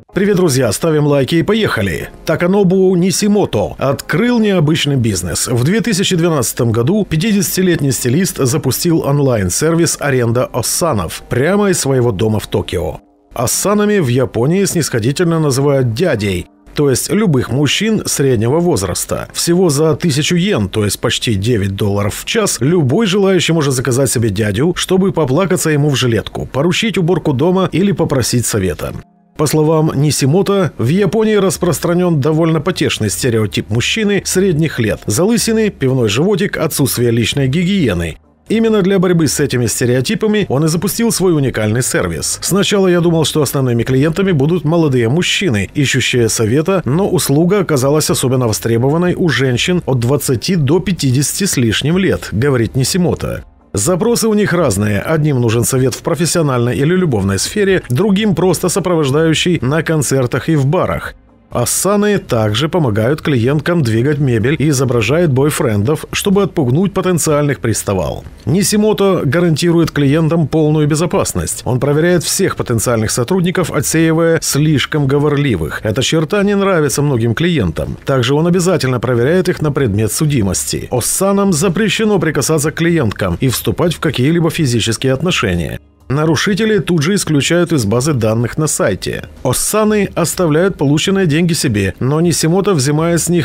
Привет, друзья! Ставим лайки и поехали! Таканобу Нисимото открыл необычный бизнес. В 2012 году 50-летний стилист запустил онлайн-сервис аренда оссанов прямо из своего дома в Токио. Оссанами в Японии снисходительно называют дядей, то есть любых мужчин среднего возраста. Всего за 1000 йен, то есть почти $9 в час, любой желающий может заказать себе дядю, чтобы поплакаться ему в жилетку, поручить уборку дома или попросить совета. По словам Нисимото, в Японии распространен довольно потешный стереотип мужчины средних лет: залысины, пивной животик, отсутствие личной гигиены. Именно для борьбы с этими стереотипами он и запустил свой уникальный сервис. Сначала я думал, что основными клиентами будут молодые мужчины, ищущие совета, но услуга оказалась особенно востребованной у женщин от 20 до 50 с лишним лет, говорит Нисимото. Запросы у них разные. Одним нужен совет в профессиональной или любовной сфере, другим просто сопровождающий на концертах и в барах. Оссаны также помогают клиенткам двигать мебель и изображают бойфрендов, чтобы отпугнуть потенциальных приставал. Нисимото гарантирует клиентам полную безопасность. Он проверяет всех потенциальных сотрудников, отсеивая слишком говорливых. Эта черта не нравится многим клиентам. Также он обязательно проверяет их на предмет судимости. Оссанам запрещено прикасаться к клиенткам и вступать в какие-либо физические отношения. Нарушители тут же исключают из базы данных на сайте. Оссаны оставляют полученные деньги себе, но Нисимото взимает с них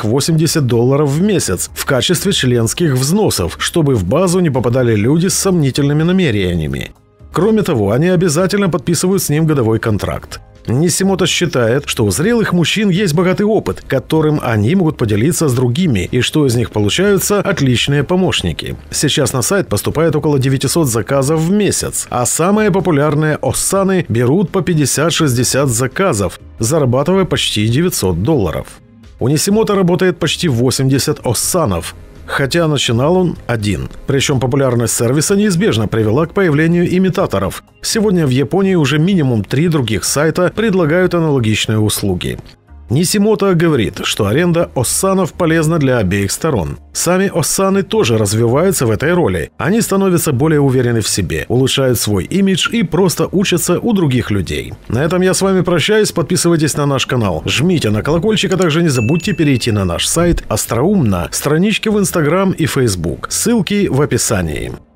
$80 в месяц в качестве членских взносов, чтобы в базу не попадали люди с сомнительными намерениями. Кроме того, они обязательно подписывают с ним годовой контракт. Нисимото считает, что у зрелых мужчин есть богатый опыт, которым они могут поделиться с другими, и что из них получаются отличные помощники. Сейчас на сайт поступает около 900 заказов в месяц, а самые популярные оссаны берут по 50-60 заказов, зарабатывая почти $900. У Нисимото работает почти 80 оссанов, хотя начинал он один. Причем популярность сервиса неизбежно привела к появлению имитаторов. Сегодня в Японии уже минимум 3 других сайта предлагают аналогичные услуги. Нисимото говорит, что аренда оссанов полезна для обеих сторон. Сами оссаны тоже развиваются в этой роли. Они становятся более уверены в себе, улучшают свой имидж и просто учатся у других людей. На этом я с вами прощаюсь. Подписывайтесь на наш канал, жмите на колокольчик, а также не забудьте перейти на наш сайт Остроумно, странички в Instagram и Facebook. Ссылки в описании.